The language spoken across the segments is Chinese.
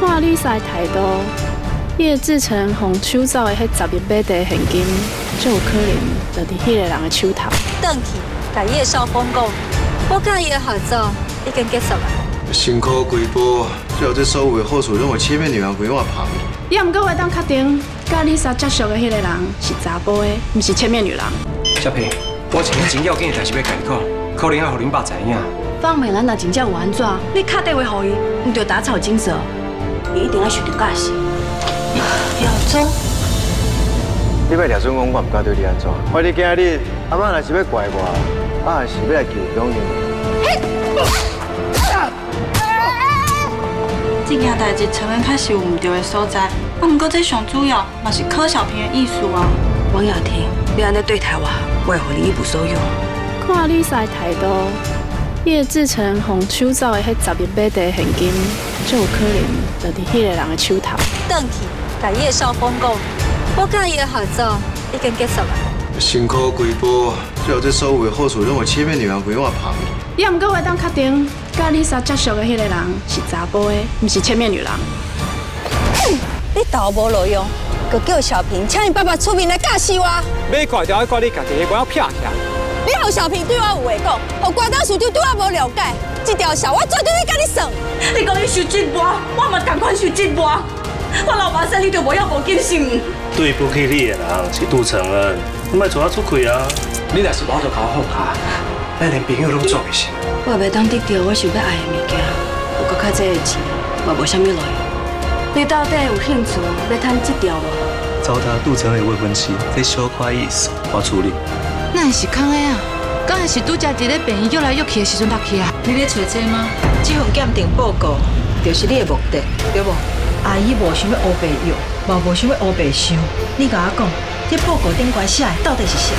看你使态度，你的志成互抢走的迄10亿买地现金，就有可能就伫迄个人的手头。 转去，甲叶少峰讲，我甲伊的合作已经结束了。 辛苦规波，最后这所有的好处拢有前面女人陪我旁。 你也毋过会当确定，甲你所接触的迄个人是查甫的，毋是千面女人。 小平，我有一件真要紧的代志要甲你讲，可能要互恁爸知影。 放美咱若真正有安怎，你敲电话互伊，毋着打草惊蛇，伊一定要受到教训。姚总， 你要掠准我唔敢对你安怎？我你今日阿妈若是要怪我，我还是要来求中你。 这件代志承认确实有唔对的所在，不过这上主要嘛是柯小平的意思啊。 王雅婷，你安尼对待我，我会互你一无所有。 看你使态度，你的志成互抢走的迄10亿买地现金，就有可能就伫迄个人的手头。 转去，甲叶少峰讲，我甲伊的合作已经结束了。 辛苦规波，最后这所有的好处拢有前面女人陪我旁。 你也毋过会当确定，甲你所接触的迄个人是查甫的，毋是千面女人。 你头无路用，就叫小平请你爸爸出面来教死我。 要怪就要怪你家己，我要撇起来。 你互小平对我有话讲，互关岛市长对我无了解，这条线我绝对要甲你算。 你讲你受折磨，我嘛同款受折磨。我老爸说你就无要无谨慎。 对不起你的人是杜承恩，你莫带我出去啊！ 你若是老就甲我放下，咱连朋友拢做袂成。 我袂当得到我想要爱的物件，有搁较济的钱，嘛无啥物路用。你到底有兴趣要趁这条无？ 糟蹋杜承恩的未婚妻，这小可意思，我处理。 那是空的啊，敢会是拄则伫咧病院约来约去的时阵落去啊？ 你咧找这吗？这份鉴定报告就是你的目的，对不？阿姨无想要乌白药，嘛无想要乌白想。你甲我讲，这报告顶关写的到底是啥？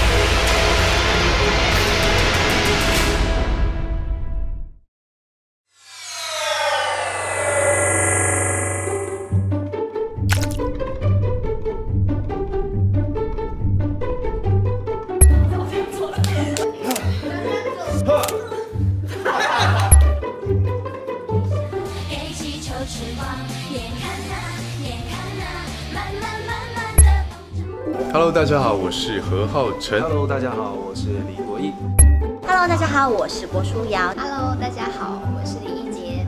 Hello， 大家好，我是何浩晨。 Hello， 大家好，我是李国毅。 Hello， 大家好，我是郭书瑶。Hello， 大家好，我是李一杰。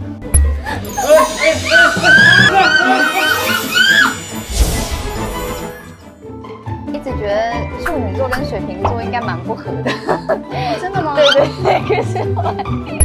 一直觉得处女座跟水瓶座应该蛮不合的。真的吗？对对对，可是后来。